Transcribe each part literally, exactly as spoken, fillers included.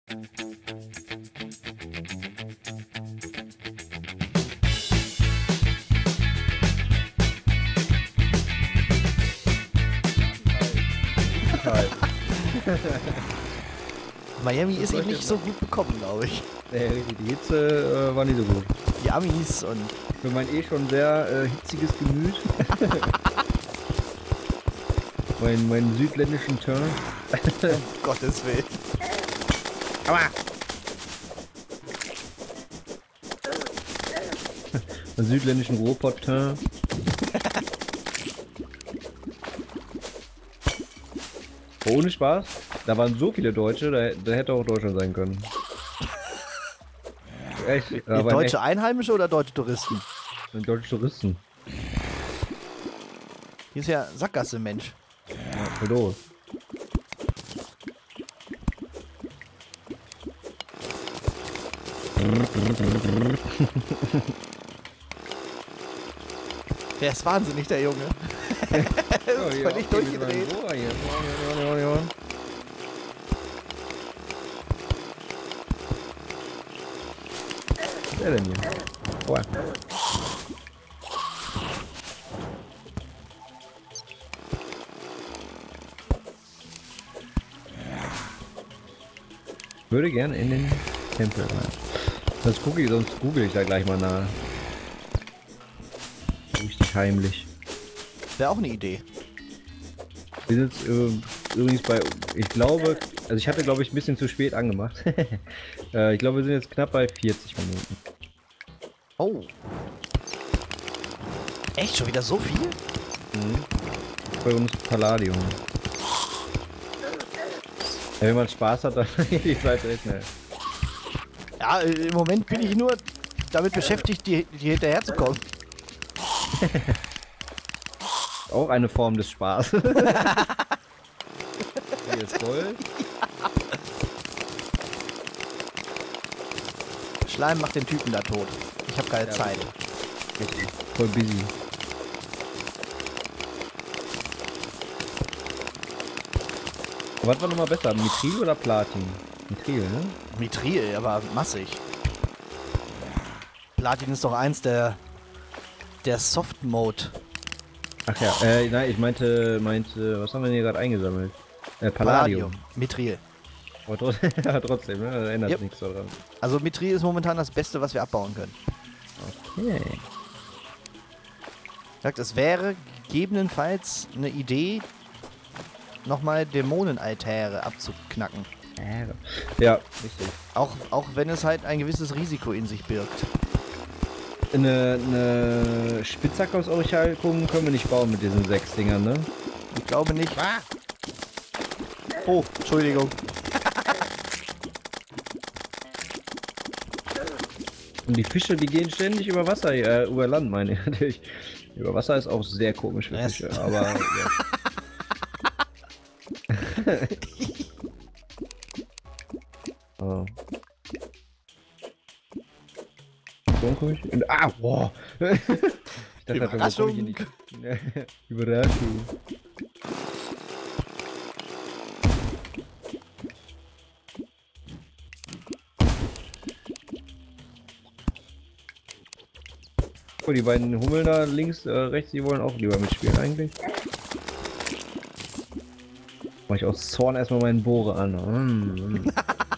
Miami ist eben nicht so gut bekommen, glaube ich. Nee, die Hitze äh, war nicht so gut. Die Amis und... Für mein eh schon sehr äh, hitziges Gemüt. mein, meinen südländischen Turn. Um Gottes Willen. Aua! Meinen südländischen Ruhrpott-Turn. Ohne Spaß. Da waren so viele Deutsche, da, da hätte auch Deutschland sein können. Echt? Aber Deutsche echt, Einheimische oder deutsche Touristen? deutsche Touristen. Hier ist ja Sackgasse, Mensch. Ja, voll doof. Der ist wahnsinnig, der Junge. Er ist völlig durchgedreht. Was ist der denn hier? Boah. Würde gerne in den Tempel rein. Das gucke ich, sonst google ich da gleich mal nach. Richtig heimlich. Wäre auch eine Idee. Wir sind jetzt äh, übrigens bei, ich glaube, also ich hatte glaube ich ein bisschen zu spät angemacht. äh, ich glaube wir sind jetzt knapp bei vierzig Minuten. Oh. Echt? Schon wieder so viel? Mhm. Bei uns Palladium. Ja, wenn man Spaß hat, dann geht die Zeit echt schnell. Ja, im Moment bin ich nur damit beschäftigt, die, die hinterher zu kommen. Auch eine Form des Spaßes. Hier ist Gold. Schleim macht den Typen da tot. Ich habe keine Ja, Zeit. Richtig. Voll busy. Was war nochmal besser? Mithril oder Platin? Mithril, ne? Mithril, aber massig. Platin ist doch eins der der Soft-Mode. Ach ja, äh, nein, ich meinte, meinte, was haben wir denn hier gerade eingesammelt? Äh, Palladium. Mithril. Aber trotzdem, ja, trotzdem, ne? Da ändert Yep. nichts daran. Also Mithril ist momentan das Beste, was wir abbauen können. Okay. Sagt, es wäre gegebenenfalls eine Idee, nochmal Dämonenaltäre abzuknacken. Ja, richtig. Auch, auch wenn es halt ein gewisses Risiko in sich birgt. Eine, eine Spitzhacke aus Orichalkum können wir nicht bauen mit diesen sechs Dingern, ne? Ich glaube nicht. Oh, Entschuldigung. Und die Fische, die gehen ständig über Wasser, äh, über Land, meine ich natürlich. Über Wasser ist auch sehr komisch für Yes. Fische, aber ja. Oh. So komisch. Und, ah, boah. Ich dachte, Überraschung. wo komm ich in die... Überraschung. Oh, die beiden Hummeln da links, äh, rechts, die wollen auch lieber mitspielen eigentlich. Mach ich aus Zorn erstmal meinen Bohrer an. Mm.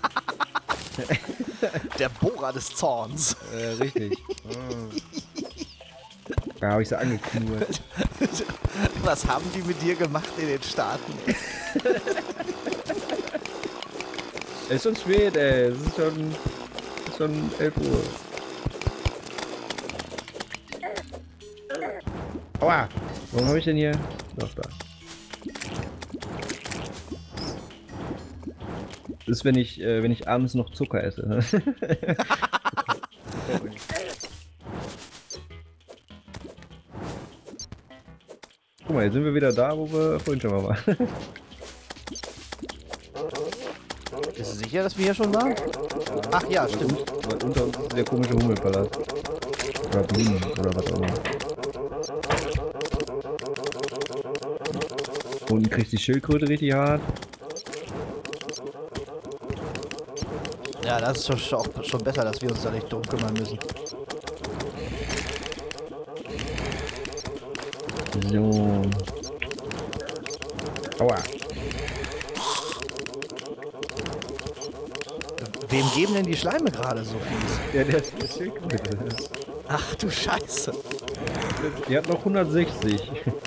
Der Bohrer des Zorns. Äh, richtig. Mm. Da habe ich sie angeknurrt. Was haben die mit dir gemacht in den Staaten? Es ist schon spät, ey. Es ist schon, es ist schon elf Uhr. Aua! Warum habe ich denn hier... Doch, da. Das ist, wenn ich, äh, wenn ich abends noch Zucker esse. Guck mal, jetzt sind wir wieder da, wo wir vorhin schon mal waren. Bist du sicher, dass wir hier schon waren? Ach ja, stimmt. Weil unter uns ist der komische Hummelpalast. Oder Blumen, oder was auch immer. Unten kriegt die Schildkröte richtig hart. Ja, das ist schon, schon, auch schon besser, dass wir uns da nicht drum kümmern müssen. So. Aua. Wem geben denn die Schleime gerade so fies? Ja, der, der Schildkröte. Ach du Scheiße. Die hat noch hundertsechzig.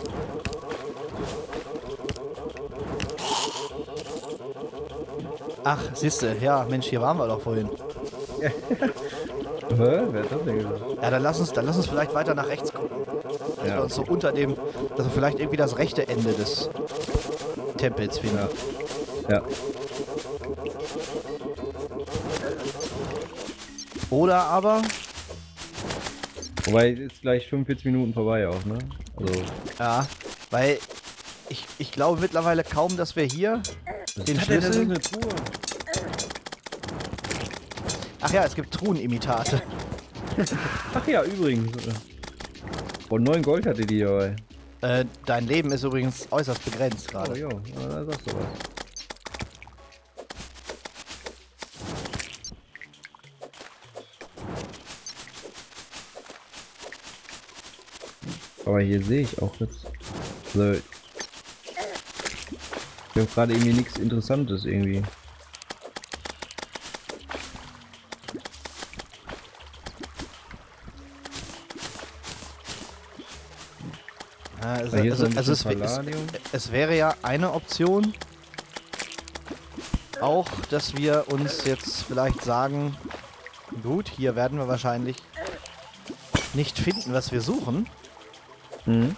Ach, siehste, ja, Mensch, hier waren wir doch vorhin. Hä? Wer hat das denn gesagt? Ja, dann lass uns, dann lass uns vielleicht weiter nach rechts gucken. Dass Ja. wir uns so unter dem, dass wir vielleicht irgendwie das rechte Ende des Tempels finden. Ja. Ja. Oder aber, Wobei ist gleich fünfundvierzig Minuten vorbei auch, ne? Also. ja, weil ich, ich glaube mittlerweile kaum, dass wir hier den Hat der denn so Schlüssel... eine Truhe? Ach ja, es gibt Truhenimitate. Ach ja, übrigens. Und neun Gold hatte die dabei. Äh, dein Leben ist übrigens äußerst begrenzt Oh gerade. jo, ja, da sagst du was. Aber hier sehe ich auch jetzt. Also, wir haben gerade irgendwie nichts Interessantes irgendwie. Ja, es, Ah, hier ist also, noch ein also es, bisschen wär- es, Palladium. es wäre ja eine Option, auch, dass wir uns jetzt vielleicht sagen, gut, hier werden wir wahrscheinlich nicht finden, was wir suchen, Mhm.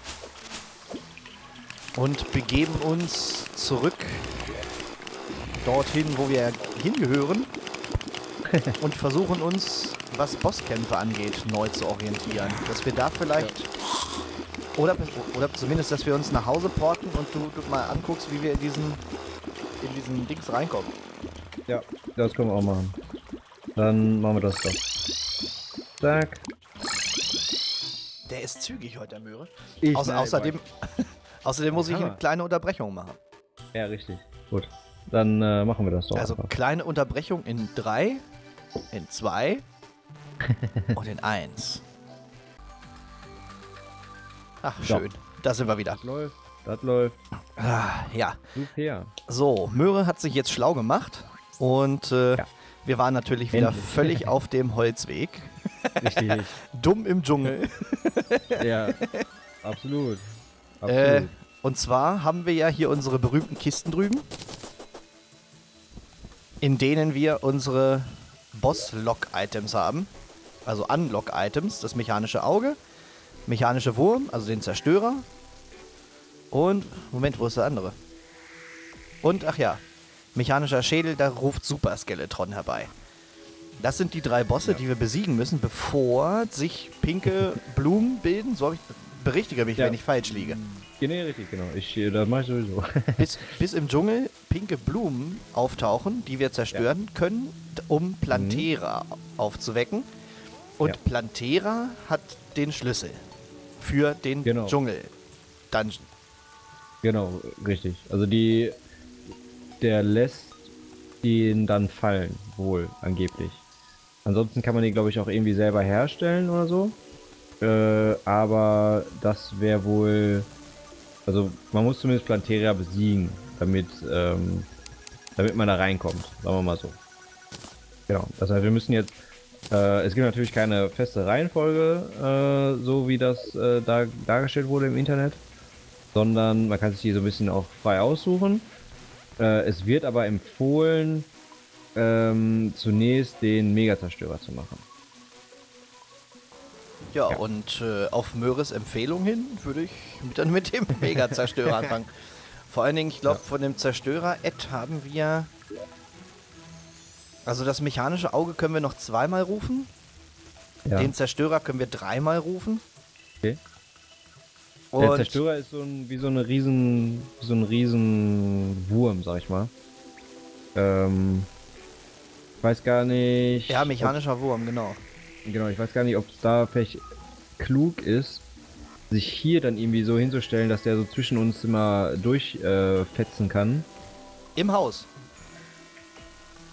und begeben uns zurück dorthin, wo wir hingehören und versuchen uns, was Bosskämpfe angeht, neu zu orientieren. Dass wir da vielleicht... Oder, oder zumindest, dass wir uns nach Hause porten und du, du mal anguckst, wie wir in diesen, in diesen Dings reinkommen. Ja, das können wir auch machen. Dann machen wir das doch. Zack. Der ist zügig heute, der Möhre. Ich Außer, nein, außerdem, außerdem muss ich Hammer. eine kleine Unterbrechung machen. Ja, richtig. Gut. Dann äh, machen wir das doch. Also einfach. kleine Unterbrechung in drei, in zwei und in eins. Ach, So. schön. Da sind wir wieder. Das läuft. Das läuft. Ah, ja. Super. So, Möhre hat sich jetzt schlau gemacht und äh, Ja. wir waren natürlich wieder Endlich. völlig auf dem Holzweg. Richtig. Dumm im Dschungel. Ja. Absolut. Absolut. Äh, und zwar haben wir ja hier unsere berühmten Kisten drüben, in denen wir unsere Boss-Lock-Items haben. Also Unlock-Items, das mechanische Auge, mechanische Wurm, also den Zerstörer. Und, Moment, wo ist der andere? Und, ach ja, mechanischer Schädel, da ruft Super Skeletron herbei. Das sind die drei Bosse, Ja. die wir besiegen müssen, bevor sich pinke Blumen bilden. So hab ich, berichtige mich, Ja. wenn ich falsch liege. Ja, nee, richtig, genau. Ich, äh, das mache ich sowieso. Bis, bis im Dschungel pinke Blumen auftauchen, die wir zerstören können, d- um Plantera aufzuwecken. Und Ja. Plantera hat den Schlüssel für den Genau. Dschungel-Dungeon. Genau, richtig. Also die, der lässt ihn dann fallen, wohl, angeblich. Ansonsten kann man die, glaube ich, auch irgendwie selber herstellen oder so. Äh, aber das wäre wohl, also man muss zumindest Planteria besiegen, damit, ähm, damit man da reinkommt, sagen wir mal so. Genau, das heißt, wir müssen jetzt, äh, es gibt natürlich keine feste Reihenfolge, äh, so wie das äh, da, dargestellt wurde im Internet, sondern man kann sich die so ein bisschen auch frei aussuchen. Äh, es wird aber empfohlen, ähm, zunächst den Mega-Zerstörer zu machen. Ja, Ja. und äh, auf Möhres Empfehlung hin würde ich mit, dann mit dem Mega-Zerstörer anfangen. Vor allen Dingen, ich glaube, Ja. von dem Zerstörer-Ad haben wir... Also das mechanische Auge können wir noch zweimal rufen. Ja. Den Zerstörer können wir dreimal rufen. Okay. Der Und Zerstörer ist so ein, wie so eine riesen, so ein riesen Wurm, sag ich mal. Ähm, ich weiß gar nicht. ja, mechanischer Wurm, genau. Ob, genau, ich weiß gar nicht, ob es da vielleicht klug ist, sich hier dann irgendwie so hinzustellen, dass der so zwischen uns immer durchfetzen äh, fetzen kann. Im Haus.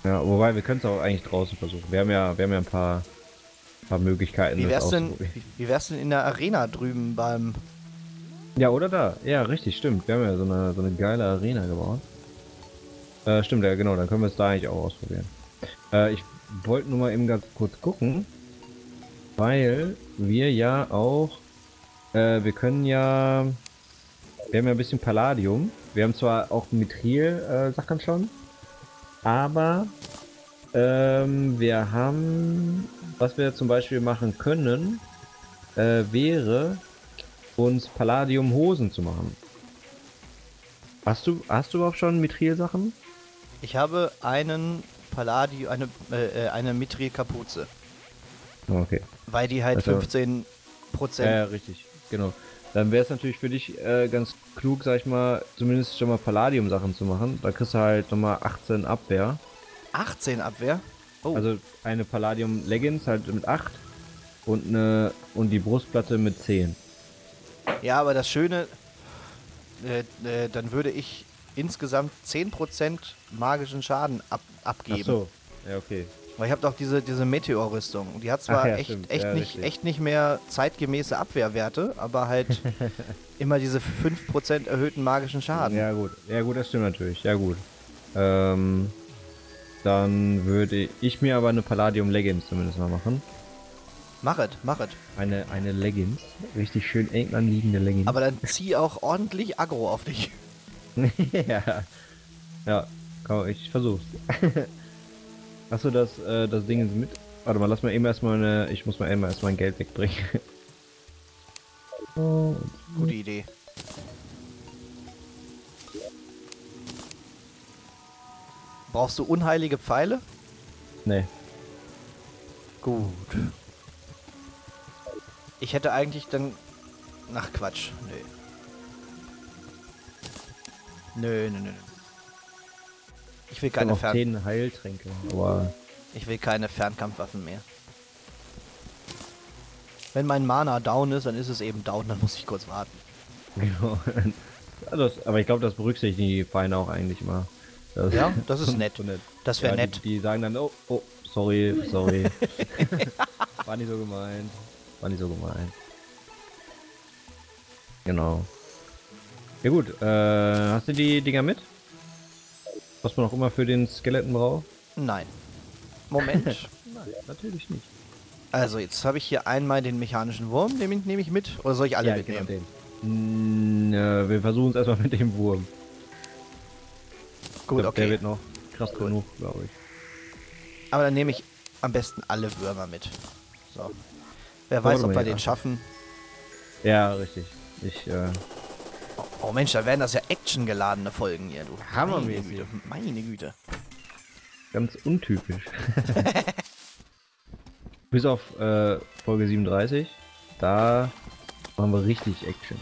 Ja, wobei wir können es auch eigentlich draußen versuchen. Wir haben ja, wir haben ja ein paar, paar Möglichkeiten. Wie das wär's denn, auszuprobieren. wie, wie wär's denn in der Arena drüben beim... Ja, oder da. Ja, richtig, stimmt. Wir haben ja so eine, so eine geile Arena gebaut. Äh, stimmt, ja, genau. Dann können wir es da eigentlich auch ausprobieren. Äh, ich wollte nur mal eben ganz kurz gucken, weil wir ja auch, äh, wir können ja, wir haben ja ein bisschen Palladium. Wir haben zwar auch Mithril, äh, Sachen schon, aber ähm, wir haben, was wir zum Beispiel machen können, äh, wäre uns Palladium-Hosen zu machen. Hast du, hast du überhaupt schon Mithril-Sachen? Ich habe einen Palladium, eine, äh, äh, eine Mithril-Kapuze. Okay. Weil die halt Also- fünfzehn Prozent... Ja, ja, richtig, genau. Dann wäre es natürlich für dich äh, ganz klug, sag ich mal, zumindest schon mal Palladium-Sachen zu machen. Da kriegst du halt nochmal achtzehn Abwehr. achtzehn Abwehr? Oh, Also eine Palladium-Leggings halt mit acht und eine und die Brustplatte mit zehn. ja, aber das Schöne, äh, äh, dann würde ich insgesamt zehn Prozent magischen Schaden ab, abgeben. Ach so, ja, okay. Weil ich habe doch diese, diese Meteor-Rüstung. Die hat zwar Ach ja, echt, stimmt. echt, Ja, nicht, richtig. echt nicht mehr zeitgemäße Abwehrwerte, aber halt immer diese fünf Prozent erhöhten magischen Schaden. Ja gut, ja gut, das stimmt natürlich. Ja gut. Ähm, dann würde ich mir aber eine Palladium-Leggings zumindest mal machen. Machet, machet. Eine, eine Leggings. Richtig schön eng anliegende Leggings. Aber dann zieh auch ordentlich Aggro auf dich. ja. Ja, komm, ich versuch's. Hast du das, äh, das Ding mit? Warte mal, lass mal eben erstmal eine. Ich muss mal eben erstmal ein Geld wegbringen. oh. Gute Idee. Brauchst du unheilige Pfeile? Nee. Gut. Ich hätte eigentlich dann... Ach Quatsch. Nö. Nö, nö, nö. nö. Ich will Ich habe keine noch Fern... zehn Heiltränke, aber. Ich will keine Fernkampfwaffen mehr. Wenn mein Mana down ist, dann ist es eben down, dann muss ich kurz warten. Genau. Ja, das, aber ich glaube, das berücksichtigen die Feinde auch eigentlich immer. Das, Ja, das ist nett. so nett. Das wäre Ja, nett. Die, die sagen dann, oh, oh, sorry, sorry. War nicht so gemeint. War nicht so gemeint. Genau. Ja gut, äh, hast du die Dinger mit? Was man auch immer für den Skeleton braucht? Nein. Moment. Nein, natürlich nicht. Also, jetzt habe ich hier einmal den mechanischen Wurm, den nehme ich mit. Oder soll ich alle Ja, mitnehmen? genau den. Mm, äh, wir versuchen es erstmal mit dem Wurm. Gut, Ich glaub, okay. Der wird noch krass genug, glaube ich. Aber dann nehme ich am besten alle Würmer mit. So. Wer Warte weiß, ob mal, wir ja. den schaffen. Ja, richtig. Ich, äh, Oh, oh Mensch, da werden das ja actiongeladene Folgen hier, du. Hammermäßig. Meine Güte. Meine Güte. ganz untypisch. Bis auf äh, Folge siebenunddreißig. Da machen wir richtig Action.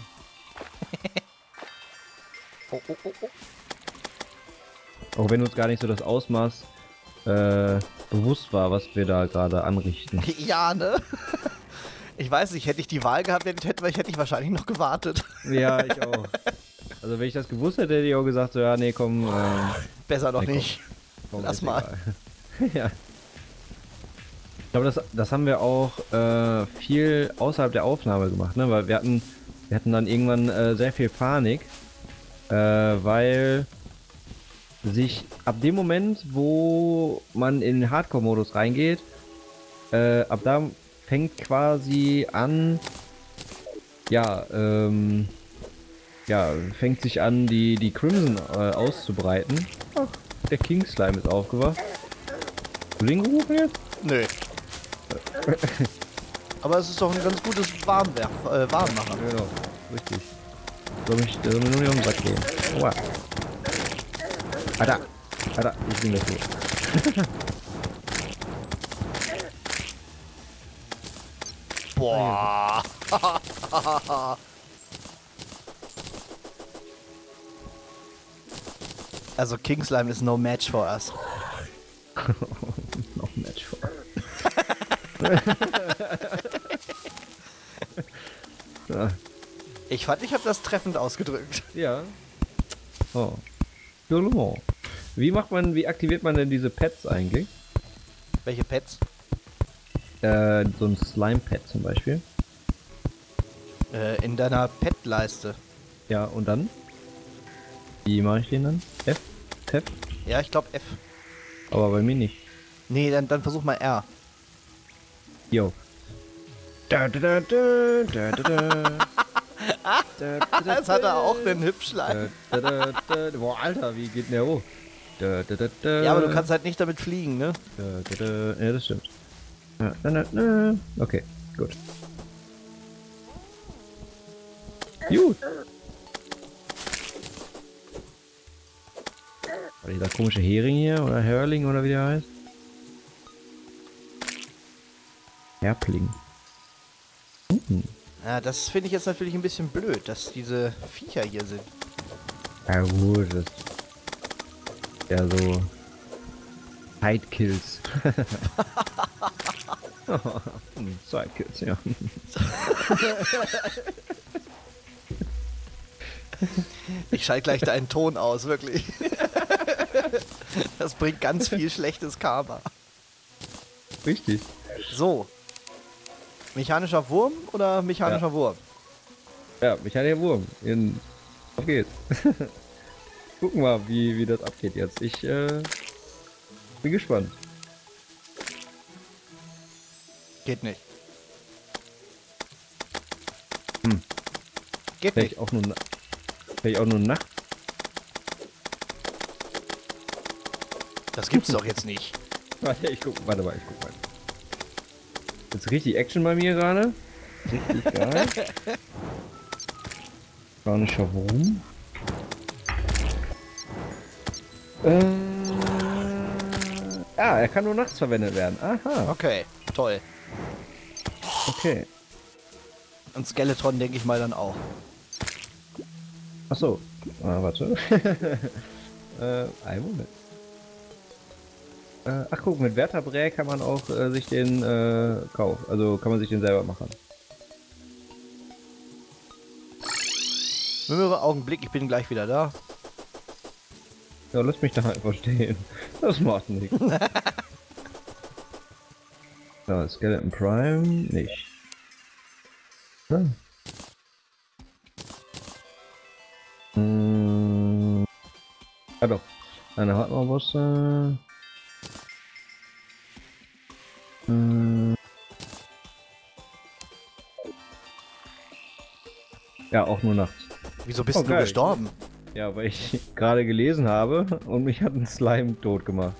Oh, oh, oh, oh. Auch wenn uns gar nicht so das Ausmaß äh, bewusst war, was wir da gerade anrichten. Ja, ne? Ich weiß nicht, hätte ich die Wahl gehabt, hätte, hätte, hätte ich wahrscheinlich noch gewartet. Ja, ich auch. Also wenn ich das gewusst hätte, hätte ich auch gesagt, so ja, nee, komm. Ähm, Besser noch Nee, komm. nicht. komm Lass ist mal. egal. Ja. Ich glaube, das, das haben wir auch äh, viel außerhalb der Aufnahme gemacht, ne? Weil wir hatten, wir hatten dann irgendwann äh, sehr viel Panik, äh, weil sich ab dem Moment, wo man in den Hardcore-Modus reingeht, äh, ab da fängt quasi an, ja, ähm, ja, fängt sich an, die, die Crimson äh, auszubreiten. Ach, der King Slime ist aufgewacht. Hast du den gerufen jetzt? Nö. Aber es ist doch ein ganz gutes Warmwerk, äh, Warmmacher. Genau, richtig. Soll mich, der soll mir nur nicht um den Sack gehen. Aua. Alter, Alter, ich bin gleich tot. Boah. Also King Slime is no match for us. Noch ein Match vor. Ja. Ich fand, ich habe das treffend ausgedrückt. Ja. Oh. Jollement. Wie macht man, wie aktiviert man denn diese Pets eigentlich? Welche Pets? Äh, so ein Slime-Pad zum Beispiel. Äh, in deiner Pet-Leiste. Ja, und dann? Wie mache ich den dann? F? F? Ja, ich glaube F. Aber bei mir nicht. Nee, dann, dann versuch mal R. Jo. Da, da, da, da, da, da, da. Da, da, da, Jetzt hat er auch einen Hübschlein. da, da, da, da. Boah, Alter, wie geht denn der hoch? Da, da, da, da. Ja, aber du kannst halt nicht damit fliegen, ne? Da, da, da. Ja, das stimmt. Ja, da, da, da. Okay, gut. Gut. War dieser komische Hering hier oder Hörling oder wie der heißt? Herpling. Hm. Ja, das finde ich jetzt natürlich ein bisschen blöd, dass diese Viecher hier sind. Ja gut, das ja so Sidekills. Sidekills, ja. Ich schalte gleich deinen Ton aus, wirklich. Das bringt ganz viel schlechtes Karma. Richtig. So. Mechanischer Wurm oder mechanischer Ja. Wurm? Ja, mechanischer Wurm. In auf geht's. Gucken wir, wie, wie das abgeht jetzt. Ich äh, bin gespannt. Geht nicht. Hm. Geht Vielleicht nicht. auch nur, na- vielleicht auch nur nachts. Das gibt's doch jetzt nicht. Warte, ich guck, warte mal, ich guck mal. Jetzt richtig Action bei mir gerade. Richtig geil. Mechanischer Wurm. Äh, ah, er kann nur nachts verwendet werden. Aha, Okay, toll. okay. Und Skeleton denke ich mal dann auch. Ach so. Ah, warte. äh, ein Moment. Äh, ach guck, mit Vertebrae kann man auch äh, sich den äh, kaufen. Also kann man sich den selber machen. Höhere Augenblick, ich bin gleich wieder da. Ja, lass mich da einfach stehen. Das macht nichts. So, Skeleton Prime nicht. Ja. Hm. Ah doch. Eine Hardware-Bosse. Hm. Ja, auch nur nachts. Wieso bist Oh, du geil. gestorben? Ja, weil ich gerade gelesen habe und mich hat ein Slime tot gemacht.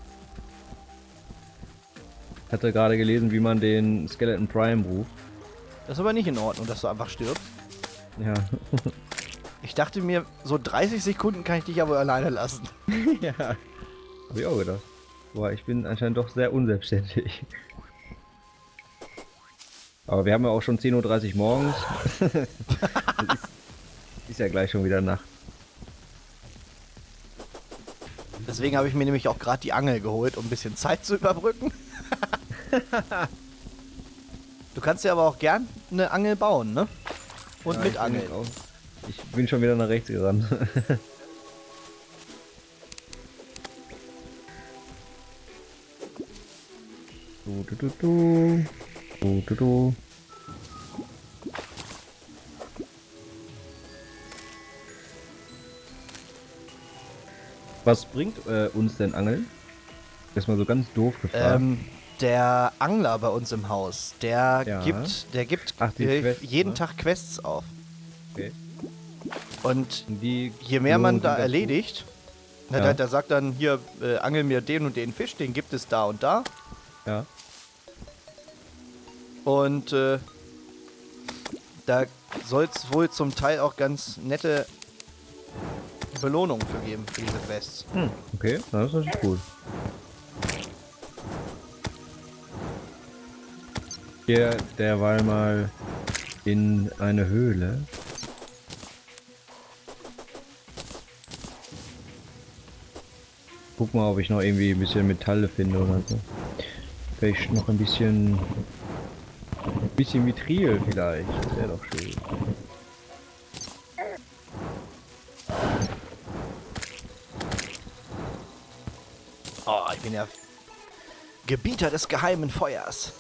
Ich hatte gerade gelesen, wie man den Skeleton Prime ruft. Das ist aber nicht in Ordnung, dass du einfach stirbst. Ja. Ich dachte mir, so dreißig Sekunden kann ich dich aber alleine lassen. Ja. Hab ich auch gedacht. Boah, ich bin anscheinend doch sehr unselbstständig. Aber wir haben ja auch schon zehn Uhr dreißig morgens. Das ist, ist ja gleich schon wieder Nacht. Deswegen habe ich mir nämlich auch gerade die Angel geholt, um ein bisschen Zeit zu überbrücken. Du kannst ja aber auch gern eine Angel bauen, ne? Und Ja, mit ich bin Angeln. auch- Ich bin schon wieder nach rechts gerannt. Du, du, du, du. Du, du, du. Was bringt äh, uns denn Angeln? Erstmal so ganz doof gefragt. Ähm, der Angler bei uns im Haus, der Ja. gibt, der gibt Ach, die äh, Quests, jeden ne? Tag Quests auf. Okay. Und Die je mehr man Lohnen da sind dazu. erledigt, na, Ja. da, da sagt dann hier, äh, angel mir den und den Fisch, den gibt es da und da. Ja. Und äh, da soll es wohl zum Teil auch ganz nette Belohnungen für geben, für diese Quests. Hm, okay, das ist natürlich gut. Hier derweil mal in eine Höhle. Guck mal, ob ich noch irgendwie ein bisschen Metalle finde oder so. Vielleicht noch ein bisschen... Ein bisschen Mithril vielleicht. Das wäre doch schön. Ich bin ja Gebieter des geheimen Feuers.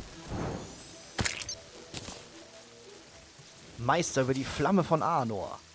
Meister über die Flamme von Arnor.